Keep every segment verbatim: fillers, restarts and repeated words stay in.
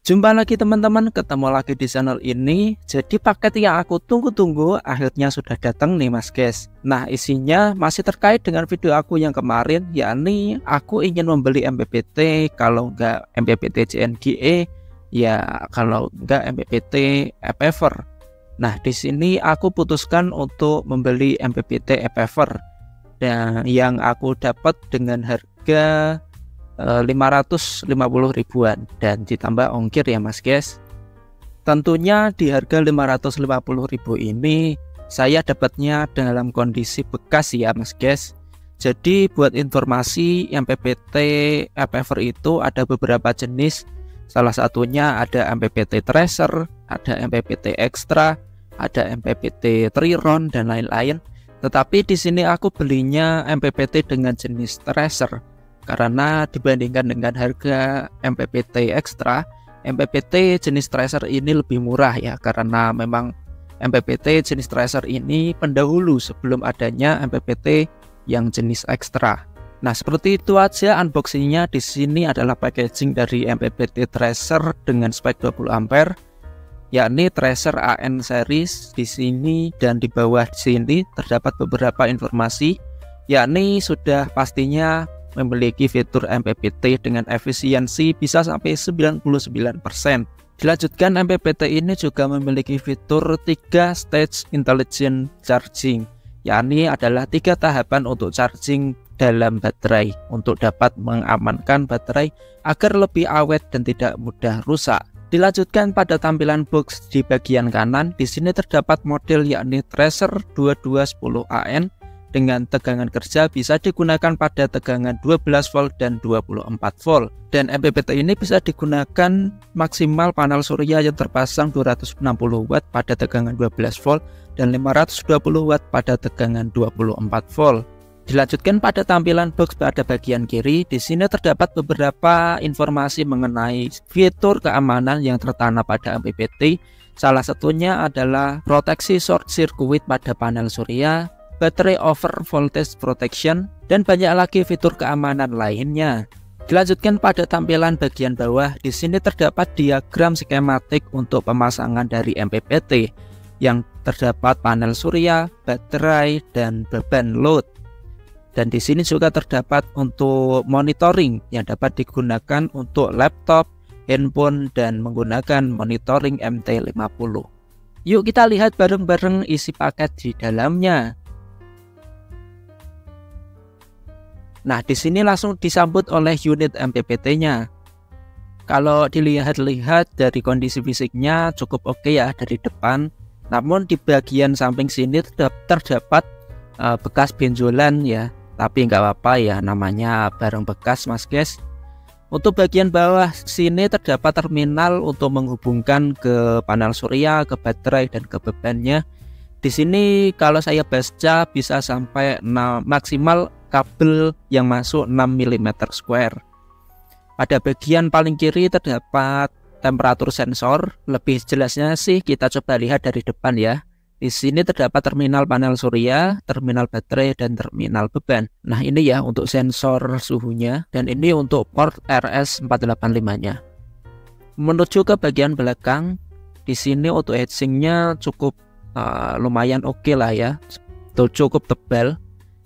Jumpa lagi teman-teman, ketemu lagi di channel ini. Jadi paket yang aku tunggu-tunggu akhirnya sudah datang nih mas guys. Nah isinya masih terkait dengan video aku yang kemarin, yakni aku ingin membeli M P P T, kalau enggak M P P T J N G E, ya kalau enggak M P P T Epever. Nah di sini aku putuskan untuk membeli M P P T Epever, dan yang aku dapat dengan harga lima ratus lima puluh ribuan dan ditambah ongkir ya mas guys. Tentunya di harga lima ratus lima puluh ribu ini saya dapatnya dalam kondisi bekas ya mas guys. Jadi buat informasi, M P P T Epever itu ada beberapa jenis. Salah satunya ada M P P T Tracer, ada M P P T Extra, ada M P P T Triron dan lain-lain. Tetapi di sini aku belinya M P P T dengan jenis Tracer, karena dibandingkan dengan harga M P P T Extra, M P P T jenis Tracer ini lebih murah ya, karena memang M P P T jenis Tracer ini pendahulu sebelum adanya M P P T yang jenis Extra. Nah seperti itu aja unboxingnya. Di sini adalah packaging dari M P P T Tracer dengan spek dua puluh ampere, yakni Tracer A N series di sini, dan di bawah sini terdapat beberapa informasi, yakni sudah pastinya memiliki fitur M P P T dengan efisiensi bisa sampai sembilan puluh sembilan persen. Dilanjutkan, M P P T ini juga memiliki fitur tiga stage intelligent charging, yakni adalah tiga tahapan untuk charging dalam baterai untuk dapat mengamankan baterai agar lebih awet dan tidak mudah rusak. Dilanjutkan pada tampilan box di bagian kanan, di sini terdapat model yakni Tracer dua dua satu nol A N dengan tegangan kerja bisa digunakan pada tegangan dua belas volt dan dua puluh empat volt. Dan M P P T ini bisa digunakan maksimal panel surya yang terpasang dua ratus enam puluh watt pada tegangan dua belas volt dan lima ratus dua puluh watt pada tegangan dua puluh empat volt. Dilanjutkan pada tampilan box pada bagian kiri, di sini terdapat beberapa informasi mengenai fitur keamanan yang tertanam pada M P P T. Salah satunya adalah proteksi short circuit pada panel surya, baterai over voltage protection, dan banyak lagi fitur keamanan lainnya. Dilanjutkan pada tampilan bagian bawah, di sini terdapat diagram skematik untuk pemasangan dari M P P T yang terdapat panel surya, baterai, dan beban load. Dan di sini juga terdapat untuk monitoring yang dapat digunakan untuk laptop, handphone, dan menggunakan monitoring M T lima puluh. Yuk kita lihat bareng-bareng isi paket di dalamnya. Nah, di sini langsung disambut oleh unit M P P T-nya. Kalau dilihat-lihat dari kondisi fisiknya cukup oke ya dari depan. Namun di bagian samping sini terdapat uh, bekas benjolan ya. Tapi nggak apa-apa ya, namanya barang bekas mas guys. Untuk bagian bawah sini terdapat terminal untuk menghubungkan ke panel surya, ke baterai, dan ke bebannya. Di sini kalau saya baca bisa sampai enam, maksimal kabel yang masuk enam milimeter square. Pada bagian paling kiri terdapat temperatur sensor. Lebih jelasnya sih kita coba lihat dari depan ya. Di sini terdapat terminal panel surya, terminal baterai, dan terminal beban. Nah ini ya untuk sensor suhunya, dan ini untuk port R S empat delapan lima nya. Menuju ke bagian belakang, di sini untuk heatsinknya cukup uh, lumayan oke okay lah ya, itu cukup tebal.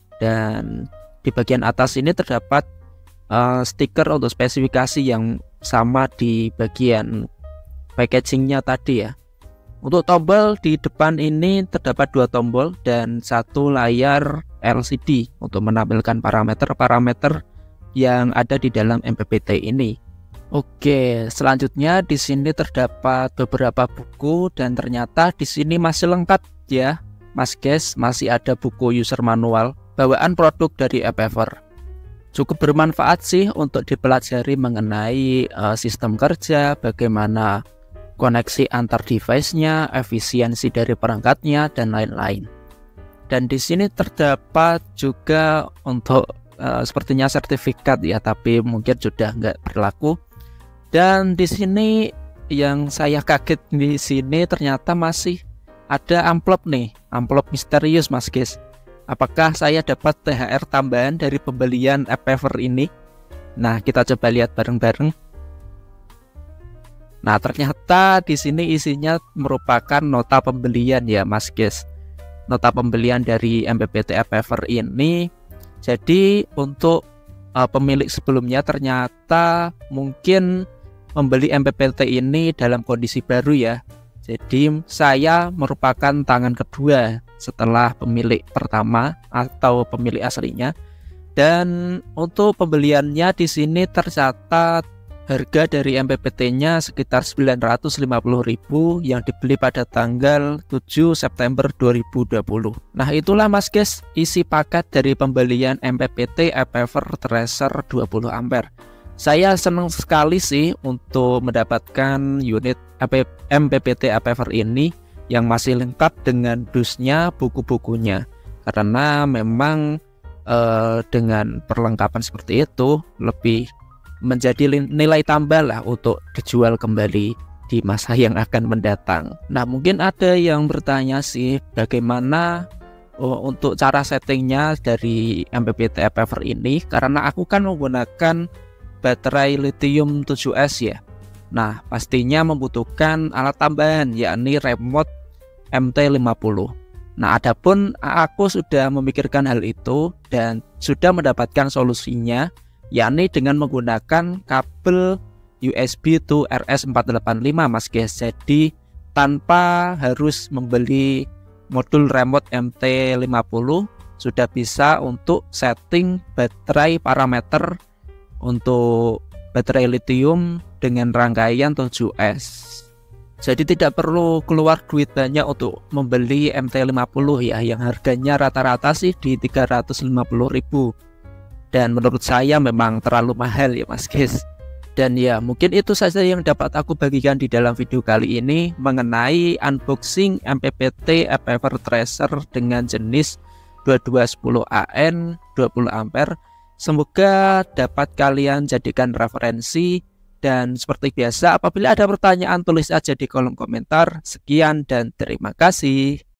Dan di bagian atas ini terdapat uh, stiker untuk spesifikasi yang sama di bagian packagingnya tadi ya. Untuk tombol di depan ini terdapat dua tombol dan satu layar L C D untuk menampilkan parameter-parameter yang ada di dalam M P P T ini. Oke, selanjutnya di sini terdapat beberapa buku, dan ternyata di sini masih lengkap ya, mas guys. Masih ada buku user manual bawaan produk dari Epever. Cukup bermanfaat sih untuk dipelajari mengenai uh, sistem kerja, bagaimana koneksi antar device-nya, efisiensi dari perangkatnya, dan lain-lain. Dan di sini terdapat juga untuk uh, sepertinya sertifikat ya, tapi mungkin sudah nggak berlaku. Dan di sini yang saya kaget di sini ternyata masih ada amplop nih, amplop misterius mas guys. Apakah saya dapat T H R tambahan dari pembelian Epever ini? Nah kita coba lihat bareng-bareng. Nah, ternyata di sini isinya merupakan nota pembelian ya Mas guys. Nota pembelian dari M P P T Apever ini. Jadi untuk uh, pemilik sebelumnya ternyata mungkin membeli M P P T ini dalam kondisi baru ya. Jadi saya merupakan tangan kedua setelah pemilik pertama atau pemilik aslinya. Dan untuk pembeliannya di sini tercatat harga dari M P P T-nya sekitar sembilan ratus lima puluh ribu yang dibeli pada tanggal tujuh September dua ribu dua puluh. Nah, itulah Mas guys isi paket dari pembelian M P P T Apever Tracer dua puluh ampere. Saya senang sekali sih untuk mendapatkan unit M P P T Apever ini yang masih lengkap dengan dusnya, buku-bukunya. Karena memang eh, dengan perlengkapan seperti itu lebih menjadi nilai tambah lah untuk dijual kembali di masa yang akan mendatang. Nah, mungkin ada yang bertanya sih bagaimana oh, untuk cara settingnya dari M P P T Apever ini, karena aku kan menggunakan baterai lithium tujuh S ya. Nah, pastinya membutuhkan alat tambahan yakni remote M T lima puluh. Nah, adapun aku sudah memikirkan hal itu dan sudah mendapatkan solusinya, yakni dengan menggunakan kabel U S B to R S empat delapan lima Mas guys. Jadi tanpa harus membeli modul remote M T lima puluh sudah bisa untuk setting baterai parameter untuk baterai lithium dengan rangkaian tujuh S. Jadi tidak perlu keluar duit banyak untuk membeli M T lima puluh ya, yang harganya rata-rata sih di tiga ratus lima puluh ribu. Dan menurut saya memang terlalu mahal ya Mas guys. Dan ya mungkin itu saja yang dapat aku bagikan di dalam video kali ini mengenai unboxing M P P T Apever Tracer dengan jenis dua dua satu nol A N dua puluh ampere. Semoga dapat kalian jadikan referensi. Dan seperti biasa apabila ada pertanyaan tulis aja di kolom komentar. Sekian dan terima kasih.